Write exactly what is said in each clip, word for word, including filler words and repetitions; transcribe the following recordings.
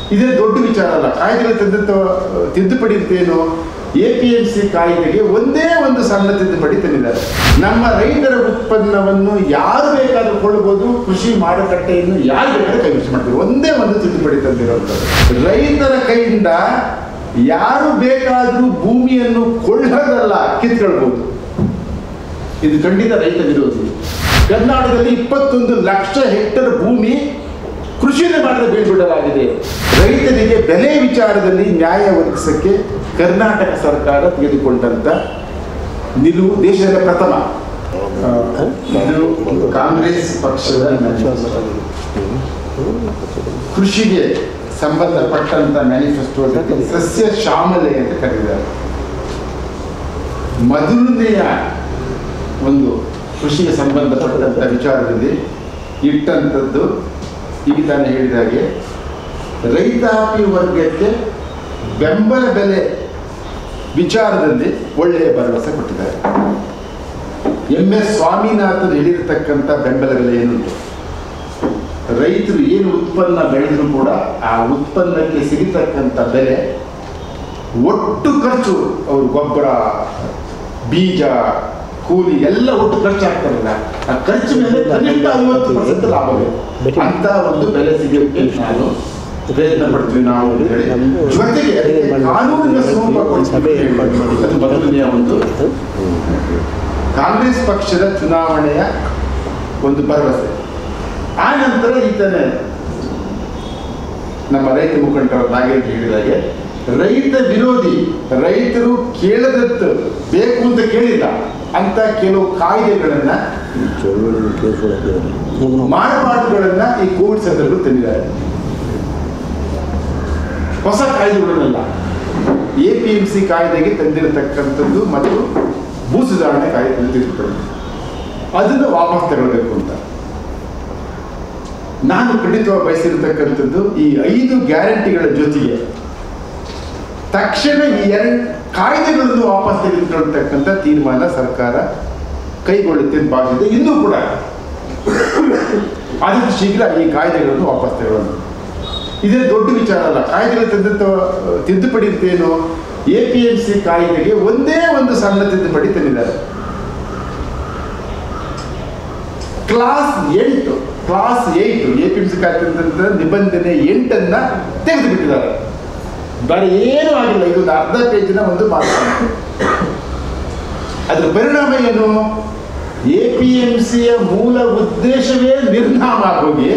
ಇದೇ ದೊಡ್ಡ ವಿಚಾರ ಅಲ್ಲ. ಕಾಯ್ದೆಗಳ ತಂದಂಥ ತಿದ್ದುಪಡಿ ಅಂತೇನು, ಎ ಪಿ ಎಂ ಸಿ ಕಾಯ್ದೆಗೆ ಒಂದೇ ಒಂದು ಸಣ್ಣ ತಿದ್ದುಪಡಿ ತಂದಿದ್ದಾರೆ. ನಮ್ಮ ರೈತರ ಉತ್ಪನ್ನವನ್ನು ಯಾರು ಬೇಕಾದರೂ ಕೊಳ್ಳಬಹುದು, ಕೃಷಿ ಮಾರುಕಟ್ಟೆಯನ್ನು ಯಾರು ಬೇಕಾದ್ರೂ ಕೈವಶ ಮಾಡ್ತಾರೆ. ಒಂದೇ ಒಂದು ತಿದ್ದುಪಡಿ ತಂದಿರುವಂಥದ್ದು. ರೈತರ ಕೈಯಿಂದ ಯಾರು ಬೇಕಾದರೂ ಭೂಮಿಯನ್ನು ಕೊಳ್ಳೋದಲ್ಲ, ಕಿತ್ಕೊಳ್ಬಹುದು. ಇದು ಖಂಡಿತ ರೈತ ವಿರೋಧಿ. ಕರ್ನಾಟಕದಲ್ಲಿ ಇಪ್ಪತ್ತೊಂದು ಲಕ್ಷ ಹೆಕ್ಟರ್ ಭೂಮಿ ಕೃಷಿನೇ ಮಾಡದೆ ಬೀಳ್ಬಿಡಲಾಗಿದೆ. ರೈತರಿಗೆ ಬೆಲೆ ವಿಚಾರದಲ್ಲಿ ನ್ಯಾಯ ಒದಗಿಸಕ್ಕೆ ಕರ್ನಾಟಕ ಸರ್ಕಾರ ತೆಗೆದುಕೊಂಡಂತ ನಿಲುವು ದೇಶದ ಪ್ರಥಮ. ಇದು ಕಾಂಗ್ರೆಸ್ ಪಕ್ಷದ ಕೃಷಿಗೆ ಸಂಬಂಧಪಟ್ಟಂತ ಮ್ಯಾನಿಫೆಸ್ಟೋದಲ್ಲಿ ಸಸ್ಯ ಶ್ಯಾಮಲೆ ಅಂತ ಕರೆದಿದ್ದಾರೆ. ಮೊದಲನೆಯ ಒಂದು ಕೃಷಿಗೆ ಸಂಬಂಧಪಟ್ಟಂತ ವಿಚಾರದಲ್ಲಿ ಇಟ್ಟಂಥದ್ದು ಈಗ ತಾನೇ ಹೇಳಿದ ಹಾಗೆ ರೈತಾಪಿ ವರ್ಗಕ್ಕೆ ಬೆಂಬಲ ಬೆಲೆ ವಿಚಾರದಲ್ಲಿ ಒಳ್ಳೆಯ ಭರವಸೆ ಕೊಟ್ಟಿದ್ದಾರೆ. ಎಂ ಎಸ್ ಸ್ವಾಮಿನಾಥನ್ ಹೇಳಿರತಕ್ಕಂಥ ಬೆಂಬಲ ಬೆಲೆ ಏನುಂಟು, ರೈತರು ಏನು ಉತ್ಪನ್ನ ಬೆಳೆದರೂ ಕೂಡ ಆ ಉತ್ಪನ್ನಕ್ಕೆ ಸಿಗತಕ್ಕಂಥ ಬೆಲೆ, ಒಟ್ಟು ಖರ್ಚು ಅವರು ಗೊಬ್ಬರ, ಬೀಜ, ಕೂಲಿ ಎಲ್ಲ ಒಟ್ಟು ಖರ್ಚು ಆಗ್ತಾರಲ್ಲ, ಆ ಖರ್ಚು ಮೇಲೆ ಕನಿಷ್ಠ ಐವತ್ತು ಪರ್ಸೆಂಟ್ ಲಾಭ ಬೇಕು ಅಂತ ಒಂದು ಬೆಲೆ ಸಿಗಲಿಕ್ಕೆ ನಾವು ಪ್ರಯತ್ನ ಪಡ್ತೀವಿ ನಾವು ಅಂತ ಹೇಳಿ. ಜೊತೆಗೆ ಕಾನೂನಿನ ಸ್ವರೂಪ ಅದು ಮೊದಲನೆಯ ಒಂದು ಕಾಂಗ್ರೆಸ್ ಪಕ್ಷದ ಚುನಾವಣೆಯ ಒಂದು ಭರವಸೆ. ಆ ನಂತರ ಈತನೇ ನಮ್ಮ ರೈತ ಮುಖಂಡರ ನಾಗೇಂದ್ರ ಹೇಳಿದಾಗೆ ರೈತ ವಿರೋಧಿ, ರೈತರು ಕೇಳದತ್ತು ಬೇಕು ಅಂತ ಕೇಳಿಲ್ಲ ಅಂತ ಕೆಲವು ಕಾಯ್ದೆಗಳನ್ನ, ಮಾರ್ಪಾಡುಗಳನ್ನ ಈ ಕೋವಿಡ್ ಸಂದರ್ಭದಲ್ಲಿ ತಂದಿದ್ದಾರೆ. ಹೊಸ ಕಾಯ್ದೆಗಳನ್ನೆಲ್ಲ ಎ ಪಿ ಎಂ ಸಿ ಕಾಯ್ದೆಗೆ ತಂದಿರತಕ್ಕಂಥದ್ದು ಮತ್ತು ಭೂ ಸುಧಾರಣೆ ಕಾಯ್ದೆ ತಂದಿರ್ತಕ್ಕಂಥದ್ದು ಅದನ್ನು ವಾಪಸ್ ತಗೊಳ್ಬೇಕು ಅಂತ ನಾನು ಖಂಡಿತವಾಗಿ ಬಯಸಿರತಕ್ಕಂಥದ್ದು. ಈ ಐದು ಗ್ಯಾರಂಟಿಗಳ ಜೊತೆಗೆ ತಕ್ಷಣ ಈ ಎರಡು ಕಾಯ್ದೆಗಳನ್ನು ವಾಪಸ್ ತೆಗೆದುಕೊಳ್ತಕ್ಕಂಥ ತೀರ್ಮಾನ ಸರ್ಕಾರ ಕೈಗೊಳ್ಳುತ್ತೆ ಅಂತ ಭಾವಿಸಿದೆ. ಇನ್ನೂ ಕೂಡ ಆದಷ್ಟು ಶೀಘ್ರ ಈ ಕಾಯ್ದೆಗಳನ್ನು ವಾಪಸ್ ತಗೊಳ್ಳೋದು ಇದೇ ದೊಡ್ಡ ವಿಚಾರ ಅಲ್ಲ. ಕಾಯ್ದೆಗಳ ತಂದಂಥ ತಿದ್ದುಪಡಿ ಅಂತೇನು, ಎ ಪಿ ಎಂ ಸಿ ಕಾಯ್ದೆಗೆ ಒಂದೇ ಒಂದು ಸಣ್ಣ ತಿದ್ದುಪಡಿ ತಂದಿದ್ದಾರೆ. ಕ್ಲಾಸ್ ಎಂಟು class eight A P M C ಕಾಯ್ದೆ ನಿಬಂಧನೆ ಎಂಟನ್ನ ತೆಗೆದು ಬಿಟ್ಟಿದ್ದಾರೆ. ಬೇರೆ ಏನೂ ಆಗಿಲ್ಲ. ಇದೊಂದು ಅರ್ಧ ಪೇಜಿನ ಒಂದು ಮಾತು. ಅದರ ಪರಿಣಾಮ ಏನು, ಎ ಪಿ ಎಂ ಸಿಯ ಮೂಲ ಉದ್ದೇಶವೇ ನಿರ್ನಾಮ ಆಗೋಗಿ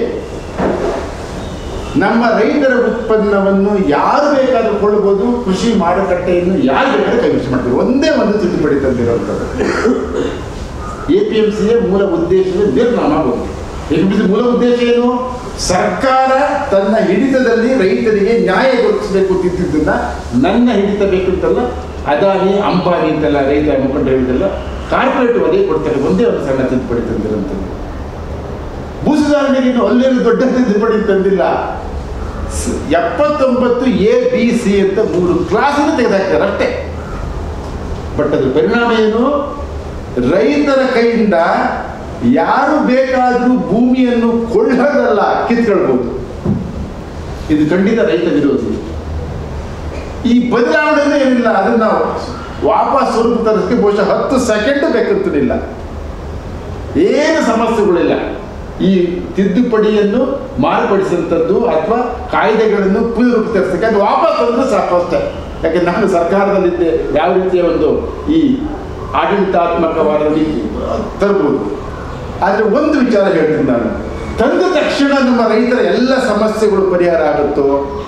ನಮ್ಮ ರೈತರ ಉತ್ಪನ್ನವನ್ನು ಯಾರು ಬೇಕಾದರೂ ಕೊಳ್ಳಬಹುದು, ಕೃಷಿ ಮಾರುಕಟ್ಟೆಯನ್ನು ಯಾರು ಬೇಕಾದ್ರೂ ಕೈವಶ ಮಾಡ್ತಾರೆ. ಒಂದೇ ಒಂದು ತಿದ್ದುಪಡಿ ತಂದಿರುವಂಥದ್ದು. ಎ ಪಿ ಎಂ ಸಿಯ ಮೂಲ ಉದ್ದೇಶವೇ ನಿರ್ನಾಮ ಆಗೋಗಿ. ಎ ಪಿ ಎಂ ಸಿ ಮೂಲ ಉದ್ದೇಶ ಏನು, ಸರ್ಕಾರ ತನ್ನ ಹಿಡಿತದಲ್ಲಿ ರೈತರಿಗೆ ನ್ಯಾಯ ಒದಗಿಸಬೇಕು ಅಂತಿದ್ದನ್ನ ನನ್ನ ಹಿಡಿತ ಬೇಕು ಅಂತಲ್ಲ, ಅದಾನಿ ಅಂಬಾನಿ ಅಂತೆಲ್ಲ ರೈತ ಮುಖಂಡ ಹೇಳಿದಲ್ಲ, ಕಾರ್ಪೊರೇಟ್ ಒದಗಿ ಕೊಡ್ತಾರೆ. ಒಂದೇ ಒಂದು ಸಣ್ಣ ತಿದ್ದುಪಡಿ ತಂದಿರುವಂಥದ್ದು. ಭೂ ಸುಧಾರಣೆಗೆ ಅಲ್ಲೇನು ದೊಡ್ಡ ತಿದ್ದುಪಡಿ ತಂದಿಲ್ಲ. ಎಪ್ಪತ್ತೊಂಬತ್ತು ಎ ಬಿ ಸಿ ಅಂತ ಮೂರು ಕ್ಲಾಸನ್ನು ತೆಗೆದುಹಾಕ್ತಾರೆ ಅಷ್ಟೇ. ಬಟ್ ಅದ್ರ ಪರಿಣಾಮ ಏನು, ರೈತರ ಕೈಯಿಂದ ಯಾರು ಬೇಕಾದರೂ ಭೂಮಿಯನ್ನು ಕೊಳ್ಳೋದಲ್ಲ, ಕಿತ್ಕೊಳ್ಬಹುದು. ಇದು ಖಂಡಿತ ರೈತ ವಿರೋಧಿ. ಈ ಬದಲಾವಣೆ ಏನಿಲ್ಲ, ಅದನ್ನ ನಾವು ವಾಪಸ್ ಸ್ವರೂಪ ತರಿಸಕ್ಕೆ ಬಹುಶಃ ಹತ್ತು ಸೆಕೆಂಡ್ ಬೇಕಂತಿಲ್ಲ. ಏನು ಸಮಸ್ಯೆಗಳಿಲ್ಲ. ಈ ತಿದ್ದುಪಡಿಯನ್ನು ಮಾರ್ಪಡಿಸಿದಂಥದ್ದು ಅಥವಾ ಕಾಯ್ದೆಗಳನ್ನು ಪುನರೂಪ ತರಿಸಕ್ಕೆ ಅದು ವಾಪಸ್ ತಂದ್ರೆ ಸಾಕು ಅಷ್ಟೇ. ಯಾಕೆ ನಾನು ಸರ್ಕಾರದಲ್ಲಿದ್ದೆ, ಯಾವ ರೀತಿಯ ಒಂದು ಈ ಆಡಳಿತಾತ್ಮಕವಾದ ರೀತಿ ತರಬಹುದು. ಆದರೆ ಒಂದು ವಿಚಾರ ಹೇಳ್ತೀನಿ ನಾನು, ತಂದ ತಕ್ಷಣ ನಮ್ಮ ರೈತರ ಎಲ್ಲ ಸಮಸ್ಯೆಗಳು ಪರಿಹಾರ ಆಗುತ್ತೋ?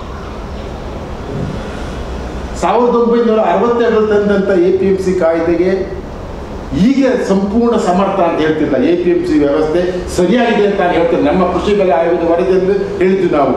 ಸಾವಿರದ ಒಂಬೈನೂರ ಅರವತ್ತೆರಡರಲ್ಲಿ ತಂದಂಥ ಎ ಪಿ ಎಂ ಸಿ ಕಾಯ್ದೆಗೆ ಈಗ ಸಂಪೂರ್ಣ ಸಮರ್ಥ ಅಂತ ಹೇಳ್ತಿಲ್ಲ. ಎ ಪಿ ಎಂ ಸಿ ವ್ಯವಸ್ಥೆ ಸರಿಯಾಗಿದೆ ಅಂತ ನಾನು ಹೇಳ್ತೇನೆ. ನಮ್ಮ ಕೃಷಿ ಬೆಲೆ ಆಯೋಗದ ವರದಿಯಲ್ಲಿ ಹೇಳಿದ್ವಿ ನಾವು.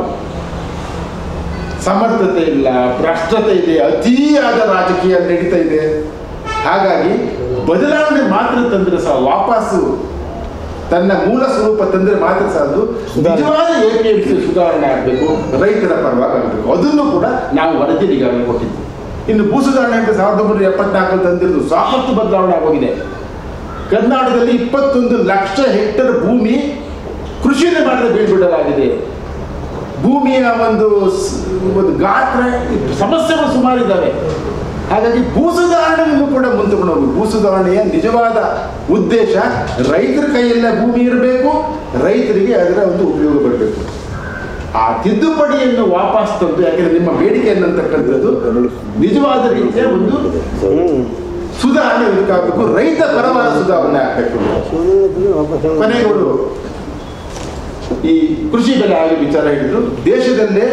ಸಮರ್ಥತೆ ಇಲ್ಲ, ಭ್ರಷ್ಟತೆ ಇದೆ, ಅತಿಯಾದ ರಾಜಕೀಯ ನಡೀತಾ ಇದೆ. ಹಾಗಾಗಿ ಬದಲಾವಣೆ ಮಾತ್ರ ತಂದ್ರೆ ಸಹ, ವಾಪಸ್ಸು ತನ್ನ ಮೂಲ ಸ್ವರೂಪ ತಂದ್ರೆ ಮಾತ್ರ ಸಾಲದು. ನಿಜವಾದ ಎ ಪಿ ಎಂ ಸಿ ಸುಧಾರಣೆ ಆಗಬೇಕು, ರೈತರ ಪರವಾಗಿ ಆಗಬೇಕು. ಅದನ್ನು ಕೂಡ ನಾವು ವರದಿಯಲ್ಲಿ ಈಗಾಗಲೇ ಕೊಟ್ಟಿದ್ವಿ. ಇನ್ನು ಭೂ ಸುಧಾರಣೆ ಅಂತ ಸಾವಿರದ ಒಂಬೈನೂರ ಎಪ್ಪತ್ನಾಲ್ಕರಲ್ಲಿ ತಂದಿರೋದು ಸಾಕಷ್ಟು ಬದಲಾವಣೆ ಆಗೋಗಿದೆ. ಕರ್ನಾಟಕದಲ್ಲಿ ಇಪ್ಪತ್ತೊಂದು ಲಕ್ಷ ಹೆಕ್ಟರ್ ಭೂಮಿ ಕೃಷಿನೇ ಮಾಡದೆ ಬೀಳ್ಬಿಡಲಾಗಿದೆ. ಭೂಮಿಯ ಒಂದು ಒಂದು ಗಾತ್ರ ಸಮಸ್ಯೆಗಳು ಸುಮಾರಿದ್ದಾವೆ. ಹಾಗಾಗಿ ಭೂ ಸುಧಾರಣೆಯನ್ನು ಕೂಡ ಮುಂತುಕೊಂಡು ಹೋಗಿ ಭೂ ಸುಧಾರಣೆಯ ನಿಜವಾದ ಉದ್ದೇಶ ರೈತರ ಕೈಯಲ್ಲ ಭೂಮಿ ಇರಬೇಕು, ರೈತರಿಗೆ ಅದರ ಒಂದು ಉಪಯೋಗ ಬರಬೇಕು. ಆ ತಿದ್ದುಪಡಿಯನ್ನು ವಾಪಸ್ ತಂದು, ಯಾಕೆಂದ್ರೆ ನಿಮ್ಮ ಬೇಡಿಕೆ ಅನ್ನತಕ್ಕಂಥದ್ದು ನಿಜವಾದ ರೀತಿಯ ಒಂದು ಸುಧಾರಣೆ ಆಗಬೇಕು, ರೈತ ಪರವಾದ ಸುಧಾರಣೆ ಆಗಬೇಕು. ಕೊನೆಯವರು ಈ ಕೃಷಿ ಬೆಲೆ ಆಗಿ ವಿಚಾರ ಹೇಳಿದ್ರು. ದೇಶದಲ್ಲೇ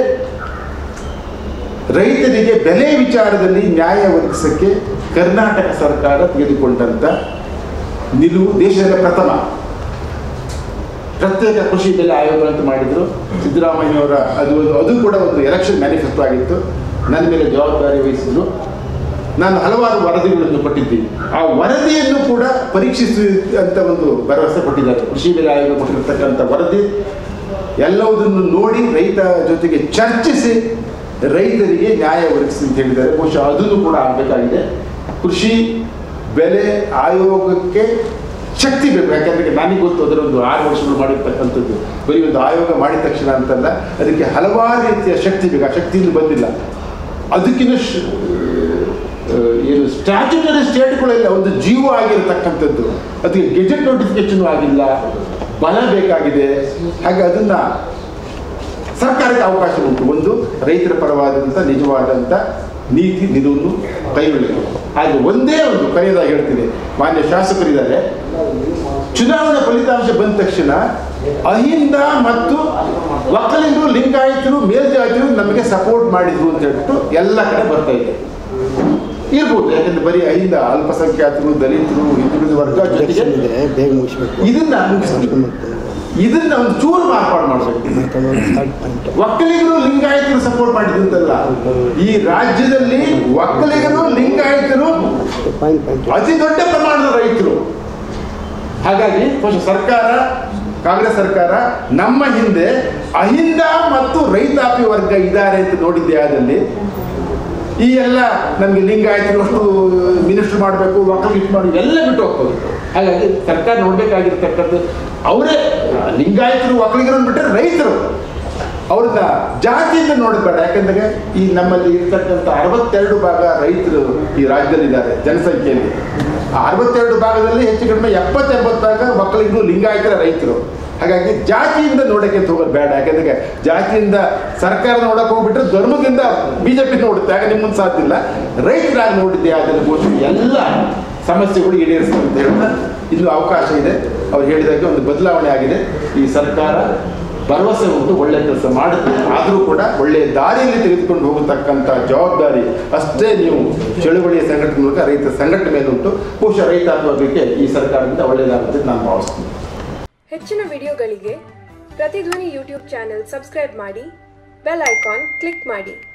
ರೈತರಿಗೆ ಬೆಲೆ ವಿಚಾರದಲ್ಲಿ ನ್ಯಾಯ ಒದಗಿಸಕ್ಕೆ ಕರ್ನಾಟಕ ಸರ್ಕಾರ ತೆಗೆದುಕೊಂಡಂತ ನಿಲುವು ದೇಶದ ಪ್ರಥಮ. ಪ್ರತ್ಯೇಕ ಕೃಷಿ ಬೆಲೆ ಆಯೋಗಗಳಂತ ಮಾಡಿದ್ರು ಸಿದ್ದರಾಮಯ್ಯವರ. ಅದು ಅದು ಕೂಡ ಒಂದು ಎಲೆಕ್ಷನ್ ಮ್ಯಾನಿಫೆಸ್ಟೋ ಆಗಿತ್ತು. ನನ್ನ ಮೇಲೆ ಜವಾಬ್ದಾರಿ ವಹಿಸಿದ್ರು. ನಾನು ಹಲವಾರು ವರದಿಗಳನ್ನು ಕೊಟ್ಟಿದ್ದೀನಿ. ಆ ವರದಿಯನ್ನು ಕೂಡ ಪರೀಕ್ಷಿಸಿ ಅಂತ ಒಂದು ಭರವಸೆ ಕೊಟ್ಟಿದ್ದಾರೆ. ಕೃಷಿ ಬೆಲೆ ಆಯೋಗ ಕೊಟ್ಟಿರ್ತಕ್ಕಂಥ ವರದಿ ಎಲ್ಲವುದನ್ನು ನೋಡಿ ರೈತ ಜೊತೆಗೆ ಚರ್ಚಿಸಿ ರೈತರಿಗೆ ನ್ಯಾಯ ಒದಗಿಸಿ ಅಂತ ಹೇಳಿದ್ದಾರೆ. ಬಹುಶಃ ಅದನ್ನು ಕೂಡ ಆಗಬೇಕಾಗಿದೆ. ಕೃಷಿ ಬೆಲೆ ಆಯೋಗಕ್ಕೆ ಶಕ್ತಿ ಬೇಕು. ಯಾಕಂದ್ರೆ ನನಗೆ ಗೊತ್ತು ಅದರ ಒಂದು ಆರು ವರ್ಷಗಳು ಮಾಡಿರ್ತಕ್ಕಂಥದ್ದು ಬರೀ ಒಂದು ಆಯೋಗ ಮಾಡಿದ ತಕ್ಷಣ ಅಂತಲ್ಲ, ಅದಕ್ಕೆ ಹಲವಾರು ರೀತಿಯ ಶಕ್ತಿ ಬೇಕು. ಆ ಶಕ್ತಿಯಿಂದ ಬಂದಿಲ್ಲ. ಅದಕ್ಕಿಂತ ಏನು ಸ್ಟ್ಯಾಚ್ಯುಟರಿ ಸ್ಟೇಟ್ಗಳೆಲ್ಲ ಒಂದು ಜೀವ ಆಗಿರತಕ್ಕಂಥದ್ದು, ಅದಕ್ಕೆ ಗೆಜೆಟ್ ನೋಟಿಫಿಕೇಶನ್ ಆಗಿಲ್ಲ, ಬಲ ಬೇಕಾಗಿದೆ. ಹಾಗೆ ಅದನ್ನ ಸರ್ಕಾರಕ್ಕೆ ಅವಕಾಶ ಉಂಟು. ಒಂದು ರೈತರ ಪರವಾದಂಥ ನಿಜವಾದಂಥ ನೀತಿ ನಿಲುವನ್ನು ಕೈಗೊಳ್ಳಬೇಕು. ಹಾಗೆ ಒಂದೇ ಒಂದು ಕೊನೆಯದಾಗಿ ಹೇಳ್ತೀನಿ, ಮಾನ್ಯ ಶಾಸಕರಿದ್ದಾರೆ, ಚುನಾವಣಾ ಫಲಿತಾಂಶ ಬಂದ ತಕ್ಷಣ ಅಹಿಂದ ಮತ್ತು ಒಕ್ಕಲಿಗರು, ಲಿಂಗಾಯತರು, ಮೇಲ್ಜಾತಿರು ನಮಗೆ ಸಪೋರ್ಟ್ ಮಾಡಿದ್ರು ಅಂತ ಹೇಳ್ಬಿಟ್ಟು ಎಲ್ಲ ಕಡೆ ಬರ್ತಾ ಇದೆ. ಇರ್ಬೋದು, ಯಾಕಂದ್ರೆ ಬರೀ ಅಹಿಂದ ಅಲ್ಪಸಂಖ್ಯಾತರು, ದಲಿತರು, ಹಿಂದುಳಿದ ವರ್ಗ ಜೊತೆಗೆ ಇದನ್ನ ಇದನ್ನ ಒಂದು ಚೂರು ಮಾರ್ಪಾಡು ಮಾಡಬೇಕು. ಒಕ್ಕಲಿಗರು ಲಿಂಗಾಯತರು ಸಪೋರ್ಟ್ ಮಾಡಿದಂತಲ್ಲ, ಈ ರಾಜ್ಯದಲ್ಲಿ ಒಕ್ಕಲಿಗರು ಲಿಂಗಾಯತರು ಅತಿ ದೊಡ್ಡ ಪ್ರಮಾಣದ ರೈತರು. ಹಾಗಾಗಿ ಸರ್ಕಾರ, ಕಾಂಗ್ರೆಸ್ ಸರ್ಕಾರ ನಮ್ಮ ಹಿಂದೆ ಅಹಿಂದ ಮತ್ತು ರೈತಾಪಿ ವರ್ಗ ಇದ್ದಾರೆ ಅಂತ ನೋಡಿದ್ದೆ. ಆದಲ್ಲಿ ಈ ಎಲ್ಲ ನಮಗೆ ಲಿಂಗಾಯತರು ಅಷ್ಟು ಮಿನಿಸ್ಟರ್ ಮಾಡಬೇಕು, ಒಕ್ಕಲಿಗ ಮಾಡಿ ಎಲ್ಲ ಬಿಟ್ಟು ಹೋಗ್ತದೆ. ಹಾಗಾಗಿ ಸರ್ಕಾರ ನೋಡ್ಬೇಕಾಗಿರ್ತಕ್ಕಂಥದ್ದು ಅವರೇ ಲಿಂಗಾಯತರು ಒಕ್ಕಲಿಗರನ್ನು ಬಿಟ್ಟರೆ ರೈತರು ಅವ್ರನ್ನ ಜಾತಿಯಿಂದ ನೋಡಬೇಡ. ಯಾಕಂದ್ರೆ ಈ ನಮ್ಮಲ್ಲಿ ಇರ್ತಕ್ಕಂಥ ಅರವತ್ತೆರಡು ಭಾಗ ರೈತರು ಈ ರಾಜ್ಯದಲ್ಲಿದ್ದಾರೆ ಜನಸಂಖ್ಯೆಯಲ್ಲಿ. ಆ ಅರವತ್ತೆರಡು ಭಾಗದಲ್ಲಿ ಹೆಚ್ಚು ಕಡಿಮೆ ಎಪ್ಪತ್ತೆಂಬತ್ತು ಭಾಗ ಒಕ್ಕಲಿಗರು, ಲಿಂಗಾಯತರ ರೈತರು. ಹಾಗಾಗಿ ಜಾತಿಯಿಂದ ನೋಡಕ್ಕೆ ಹೋಗೋದು ಬೇಡ. ಯಾಕಂದ್ರೆ ಜಾತಿಯಿಂದ ಸರ್ಕಾರ ನೋಡಕ್ಕೆ ಹೋಗ್ಬಿಟ್ರೆ ಧರ್ಮದಿಂದ ಬಿಜೆಪಿ ನೋಡುತ್ತೆ, ಆಗ ನಿಮ್ಮನ್ನು ಸಾಧ್ಯ ಇಲ್ಲ. ರೈತರಾಗಿ ನೋಡಿದ್ದೆ ಅದನ್ನು ಬಹುಶಃ ಎಲ್ಲ ಸಮಸ್ಯೆಗಳು ಈಡೇರಿಸ್ತದೆ ಅಂತ ಹೇಳ್ತಾ ಇನ್ನು ಅವಕಾಶ ಇದೆ. ಅವ್ರು ಹೇಳಿದಾಗೆ ಒಂದು ಬದಲಾವಣೆ ಆಗಿದೆ. ಈ ಸರ್ಕಾರ ಭರವಸೆ ಉಂಟು, ಒಳ್ಳೆ ಕೆಲಸ ಮಾಡುತ್ತೆ. ಆದರೂ ಕೂಡ ಒಳ್ಳೆಯ ದಾರಿಯಲ್ಲಿ ತೆಗೆದುಕೊಂಡು ಹೋಗತಕ್ಕಂಥ ಜವಾಬ್ದಾರಿ ಅಷ್ಟೇ ನೀವು ಚಳುವಳಿಯ ಸಂಘಟನೆ ಮೂಲಕ ರೈತ ಸಂಘಟನೆ ಮೇಲೆ ಉಂಟು. ಬಹುಶಃ ರೈತಾಪಿ ಈ ಸರ್ಕಾರದಿಂದ ಒಳ್ಳೆಯದಾಗುತ್ತೆ ನಾನು ಭಾವಿಸ್ತೀನಿ. ಹೆಚ್ಚಿನ ವಿಡಿಯೋಗಳಿಗೆ ಪ್ರತಿಧ್ವನಿ ಯೂಟ್ಯೂಬ್ ಚಾನೆಲ್ ಸಬ್ಸ್ಕ್ರೈಬ್ ಮಾಡಿ, ಬೆಲ್ ಐಕಾನ್ ಕ್ಲಿಕ್ ಮಾಡಿ.